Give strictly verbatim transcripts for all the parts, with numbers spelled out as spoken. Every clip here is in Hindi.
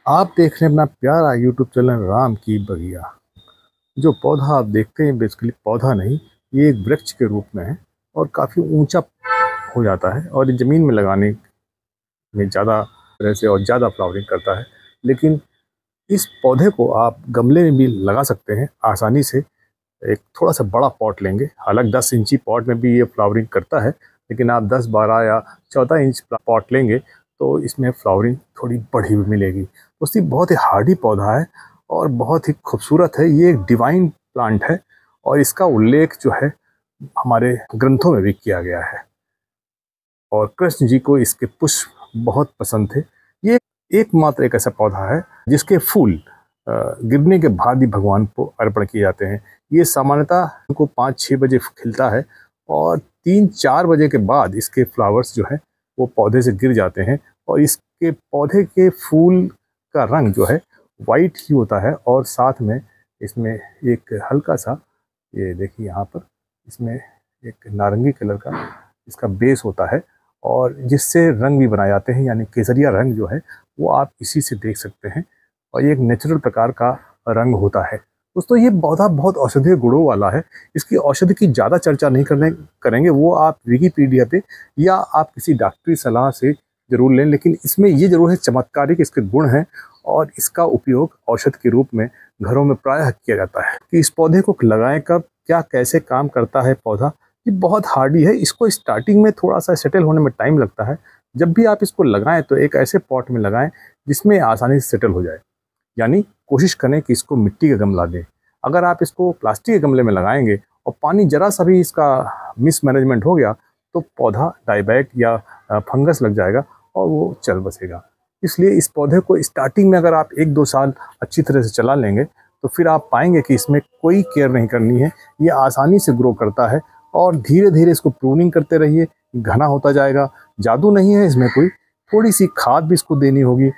आप देख रहे हैं अपना प्यारा यूट्यूब चैनल राम की बगिया। जो पौधा आप देखते हैं बेसिकली पौधा नहीं, ये एक वृक्ष के रूप में है और काफ़ी ऊंचा हो जाता है और ये ज़मीन में लगाने में ज़्यादा तरह से और ज़्यादा फ्लावरिंग करता है। लेकिन इस पौधे को आप गमले में भी लगा सकते हैं आसानी से। एक थोड़ा सा बड़ा पॉट लेंगे, हालांकि दस इंची पॉट में भी ये फ्लावरिंग करता है, लेकिन आप दस बारह या चौदह इंच पॉट लेंगे तो इसमें फ्लावरिंग थोड़ी बढ़ी हुई मिलेगी। उसकी बहुत ही हार्डी पौधा है और बहुत ही खूबसूरत है। ये एक डिवाइन प्लांट है और इसका उल्लेख जो है हमारे ग्रंथों में भी किया गया है और कृष्ण जी को इसके पुष्प बहुत पसंद थे। ये एकमात्र एक ऐसा पौधा है जिसके फूल गिरने के बाद ही भगवान को अर्पण किए जाते हैं। ये सामान्यतः उनको पाँच छः बजे खिलता है और तीन चार बजे के बाद इसके फ्लावर्स जो है वो पौधे से गिर जाते हैं और इसके पौधे के फूल का रंग जो है वाइट ही होता है और साथ में इसमें एक हल्का सा, ये देखिए यहाँ पर इसमें एक नारंगी कलर का इसका बेस होता है और जिससे रंग भी बनाए जाते हैं, यानी केसरिया रंग जो है वो आप इसी से देख सकते हैं और ये एक नेचुरल प्रकार का रंग होता है। दोस्तों ये पौधा बहुत औषधीय गुणों वाला है। इसकी औषधि की ज़्यादा चर्चा नहीं करने करेंगे, वो आप विकिपीडिया पे या आप किसी डॉक्टरी सलाह से ज़रूर लें, लेकिन इसमें ये ज़रूर है चमत्कारिक इसके गुण हैं और इसका उपयोग औषध के रूप में घरों में प्रायः किया जाता है। कि इस पौधे को लगाएं कब, क्या कैसे काम करता है पौधा, ये बहुत हार्डी है। इसको स्टार्टिंग में थोड़ा सा सेटल होने में टाइम लगता है। जब भी आप इसको लगाएं तो एक ऐसे पॉट में लगाएं जिसमें आसानी से सेटल हो जाए, यानी कोशिश करें कि इसको मिट्टी का गमला दें। अगर आप इसको प्लास्टिक के गमले में लगाएंगे और पानी जरा सा भी इसका मिसमैनेजमेंट हो गया तो पौधा डाइबैक या फंगस लग जाएगा और वो चल बसेगा। इसलिए इस पौधे को स्टार्टिंग में अगर आप एक दो साल अच्छी तरह से चला लेंगे तो फिर आप पाएंगे कि इसमें कोई केयर नहीं करनी है, ये आसानी से ग्रो करता है और धीरे धीरे इसको प्रूनिंग करते रहिए, घना होता जाएगा। जादू नहीं है इसमें कोई, थोड़ी सी खाद भी इसको देनी होगी,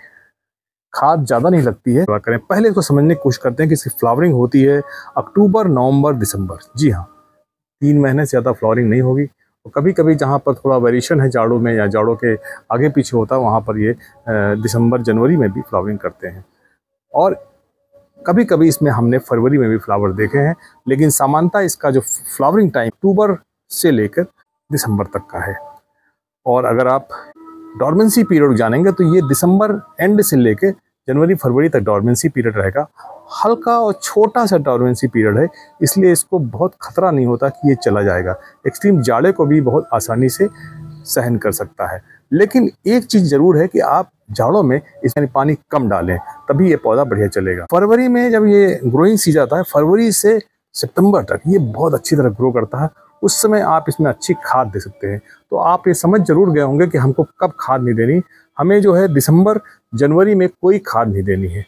खाद ज़्यादा नहीं लगती है। करें पहले इसको समझने की कोशिश करते हैं कि इसकी फ्लावरिंग होती है अक्टूबर नवंबर दिसंबर। जी हाँ, तीन महीने से ज़्यादा फ्लावरिंग नहीं होगी। और कभी कभी जहाँ पर थोड़ा वेरिएशन है जाड़ों में या जाड़ों के आगे पीछे होता है वहाँ पर ये दिसंबर जनवरी में भी फ्लावरिंग करते हैं और कभी कभी इसमें हमने फरवरी में भी फ्लावर देखे हैं। लेकिन सामान्यतः इसका जो फ्लावरिंग टाइम अक्टूबर से लेकर दिसंबर तक का है। और अगर आप डॉर्मेंसी पीरियड जानेंगे तो ये दिसंबर एंड से लेके जनवरी फरवरी तक डॉर्मेंसी पीरियड रहेगा। हल्का और छोटा सा डॉर्मेंसी पीरियड है, इसलिए इसको बहुत खतरा नहीं होता कि ये चला जाएगा। एक्सट्रीम जाड़े को भी बहुत आसानी से सहन कर सकता है। लेकिन एक चीज़ ज़रूर है कि आप जाड़ों में इसमें पानी कम डालें, तभी ये पौधा बढ़िया चलेगा। फरवरी में जब ये ग्रोइंग सीजन आता है, फरवरी से सितंबर तक ये बहुत अच्छी तरह ग्रो करता है। उस समय आप इसमें अच्छी खाद दे सकते हैं। तो आप ये समझ जरूर गए होंगे कि हमको कब खाद नहीं देनी। हमें जो है दिसंबर जनवरी में कोई खाद नहीं देनी है।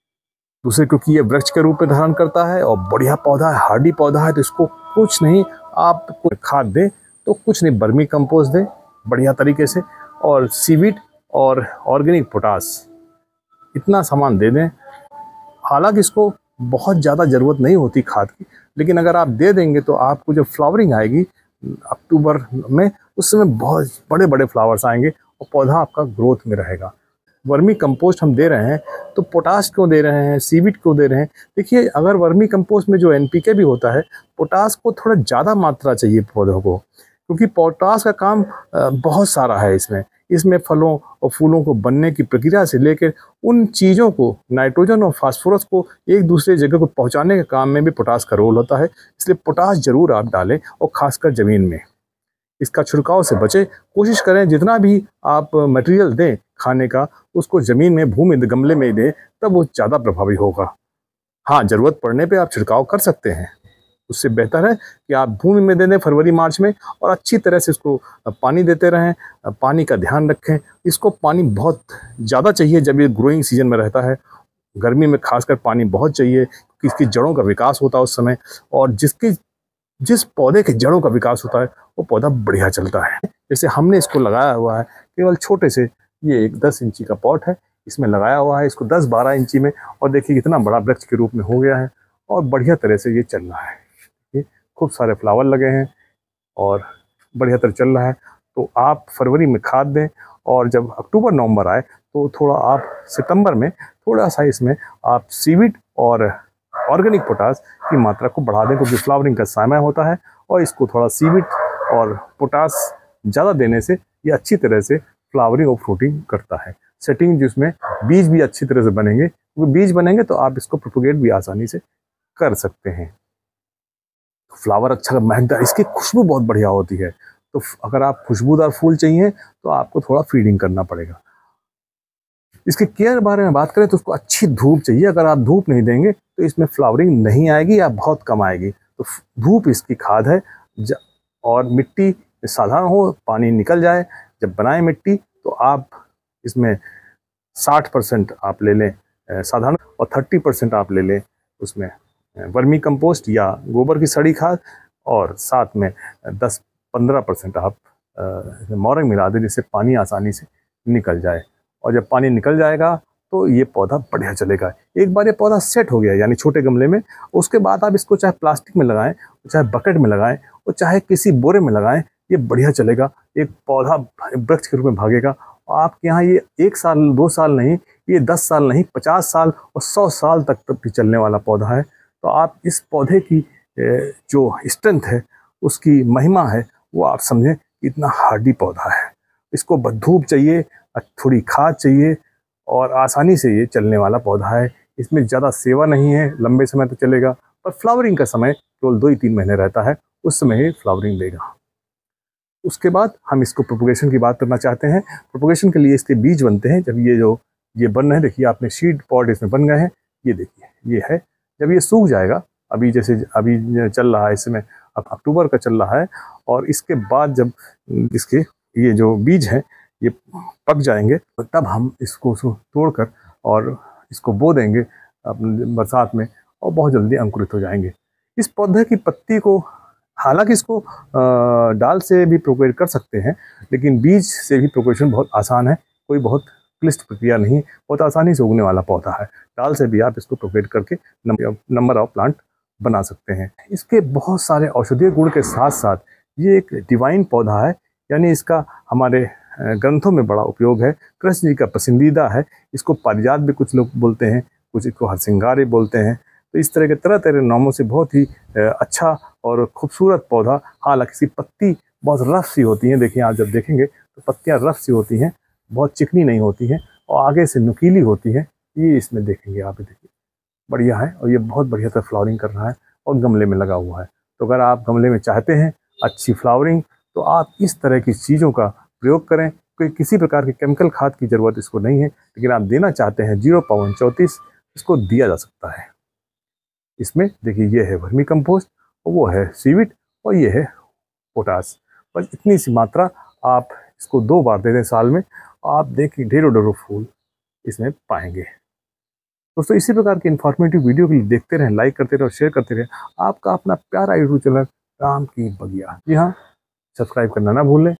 दूसरे क्योंकि ये वृक्ष के रूप में धारण करता है और बढ़िया पौधा है, हार्डी पौधा है, तो इसको कुछ नहीं, आप खाद दें तो कुछ नहीं, बर्मी कंपोस्ट दें बढ़िया तरीके से और सीवीड और ऑर्गेनिक पोटास, इतना सामान दे दें। हालांकि इसको बहुत ज़्यादा ज़रूरत नहीं होती खाद की, लेकिन अगर आप दे देंगे तो आपको जो फ्लावरिंग आएगी अक्टूबर में, उस समय बहुत बड़े बड़े फ्लावर्स आएंगे और पौधा आपका ग्रोथ में रहेगा। वर्मी कंपोस्ट हम दे रहे हैं तो पोटास क्यों दे रहे हैं, सीवीड क्यों दे रहे हैं? देखिए, अगर वर्मी कंपोस्ट में जो एनपीके भी होता है, पोटास को थोड़ा ज़्यादा मात्रा चाहिए पौधों को, क्योंकि पोटास का काम बहुत सारा है इसमें। इसमें फलों और फूलों को बनने की प्रक्रिया से लेकर उन चीज़ों को, नाइट्रोजन और फास्फोरस को एक दूसरे जगह को पहुंचाने के काम में भी पोटास का रोल होता है। इसलिए पोटास ज़रूर आप डालें और ख़ासकर ज़मीन में। इसका छिड़काव से बचें, कोशिश करें जितना भी आप मटेरियल दें खाने का, उसको ज़मीन में, भूमि गमले में दें, तब वो ज़्यादा प्रभावी होगा। हाँ, ज़रूरत पड़ने पर आप छिड़काव कर सकते हैं, उससे बेहतर है कि आप भूमि में दे दें फरवरी मार्च में और अच्छी तरह से इसको पानी देते रहें। पानी का ध्यान रखें, इसको पानी बहुत ज़्यादा चाहिए जब ये ग्रोइंग सीजन में रहता है। गर्मी में खासकर पानी बहुत चाहिए क्योंकि इसकी जड़ों का विकास होता है उस समय, और जिसकी जिस पौधे के जड़ों का विकास होता है वो पौधा बढ़िया चलता है। जैसे हमने इसको लगाया हुआ है केवल छोटे से, ये एक दस इंची का पॉट है, इसमें लगाया हुआ है इसको दस बारह इंची में, और देखिए कितना बड़ा वृक्ष के रूप में हो गया है और बढ़िया तरह से ये चल रहा है। खूब सारे फ्लावर लगे हैं और बढ़िया तरह चल रहा है। तो आप फरवरी में खाद दें और जब अक्टूबर नवंबर आए तो थोड़ा आप सितंबर में थोड़ा सा इसमें आप सीविड और ऑर्गेनिक पोटास की मात्रा को बढ़ा दें, क्योंकि फ्लावरिंग का समय होता है और इसको थोड़ा सीविड और पोटास ज़्यादा देने से ये अच्छी तरह से फ्लावरिंग और फ्रूटिंग करता है। सेटिंग जिसमें बीज भी अच्छी तरह से बनेंगे, क्योंकि बीज बनेंगे तो आप इसको प्रोपोगेट भी आसानी से कर सकते हैं। फ्लावर अच्छा महकता है, इसकी खुशबू बहुत बढ़िया होती है। तो अगर आप खुशबूदार फूल चाहिए तो आपको थोड़ा फीडिंग करना पड़ेगा। इसके केयर बारे में बात करें तो उसको अच्छी धूप चाहिए। अगर आप धूप नहीं देंगे तो इसमें फ्लावरिंग नहीं आएगी या बहुत कम आएगी। तो धूप इसकी खाद है। और मिट्टी साधारण हो, पानी निकल जाए। जब बनाए मिट्टी तो आप इसमें साठ परसेंट आप ले लें साधारण और तीस परसेंट आप ले लें उसमें वर्मी कंपोस्ट या गोबर की सड़ी खाद, और साथ में दस पंद्रह परसेंट आप मोरंग मिला दें, जिससे पानी आसानी से निकल जाए। और जब पानी निकल जाएगा तो ये पौधा बढ़िया चलेगा। एक बार ये पौधा सेट हो गया यानी छोटे गमले में, उसके बाद आप इसको चाहे प्लास्टिक में लगाएं, चाहे बकेट में लगाएं और चाहे किसी बोरे में लगाएं, ये बढ़िया चलेगा। एक पौधा वृक्ष के रूप में भागेगा। और आपके यहाँ ये एक साल दो साल नहीं, ये दस साल नहीं, पचास साल और सौ साल तक भी चलने वाला पौधा है। तो आप इस पौधे की जो स्ट्रेंथ है, उसकी महिमा है, वो आप समझें इतना हार्डी पौधा है। इसको धूप चाहिए, थोड़ी खाद चाहिए और आसानी से ये चलने वाला पौधा है। इसमें ज़्यादा सेवा नहीं है, लंबे समय तक चलेगा। पर फ्लावरिंग का समय केवल दो ही तीन महीने रहता है, उस समय ही फ्लावरिंग देगा। उसके बाद हम इसको प्रोपोगेशन की बात करना चाहते हैं। प्रोपोगेशन के लिए इसके बीज बनते हैं। जब ये जो ये बन रहे हैं, देखिए आपने सीड पॉड इसमें बन गए हैं, ये देखिए ये है। जब ये सूख जाएगा, अभी जैसे अभी चल रहा है, इसमें अब अक्टूबर का चल रहा है, और इसके बाद जब इसके ये जो बीज हैं ये पक जाएंगे, तो तब हम इसको तोड़कर और इसको बो देंगे अपने बरसात में, और बहुत जल्दी अंकुरित हो जाएंगे। इस पौधे की पत्ती को, हालांकि इसको डाल से भी प्रोपेगेट कर सकते हैं, लेकिन बीज से भी प्रोपेगेशन बहुत आसान है। कोई बहुत क्लिष्ट प्रक्रिया नहीं, बहुत आसानी से उगने वाला पौधा है। डाल से भी आप इसको प्रोपेगेट करके नंबर ऑफ प्लांट बना सकते हैं। इसके बहुत सारे औषधीय गुण के साथ साथ ये एक डिवाइन पौधा है, यानी इसका हमारे ग्रंथों में बड़ा उपयोग है। कृष्ण जी का पसंदीदा है। इसको पारिजात भी कुछ लोग बोलते हैं, कुछ इसको हरसिंगारी बोलते हैं। तो इस तरह के तरह तरह नामों से बहुत ही अच्छा और खूबसूरत पौधा। हालांकि इसकी पत्ती बहुत रफ सी होती हैं। देखिए आप जब देखेंगे तो पत्तियां रफ सी होती हैं, बहुत चिकनी नहीं होती हैं और आगे से नुकीली होती हैं। ये इसमें देखेंगे आप, देखिए बढ़िया है। और ये बहुत बढ़िया तरह फ्लावरिंग कर रहा है और गमले में लगा हुआ है। तो अगर आप गमले में चाहते हैं अच्छी फ्लावरिंग, तो आप इस तरह की चीज़ों का प्रयोग करें। कोई किसी प्रकार की केमिकल खाद की ज़रूरत इसको नहीं है, लेकिन आप देना चाहते हैं जीरो पावन चौंतीस, इसको दिया जा सकता है। इसमें देखिए ये है वर्मी कंपोस्ट, और वो है सीविड, और ये है पोटास। बस इतनी सी मात्रा आप इसको दो बार दे दें साल में, आप देखिए ढेरों ढेरों फूल इसमें पाएंगे। दोस्तों इसी प्रकार की इन्फॉर्मेटिव वीडियो के लिए देखते रहें, लाइक करते रहें और शेयर करते रहें। आपका अपना प्यारा यूट्यूब चैनल राम की बगिया। जी हाँ, सब्सक्राइब करना ना भूलें।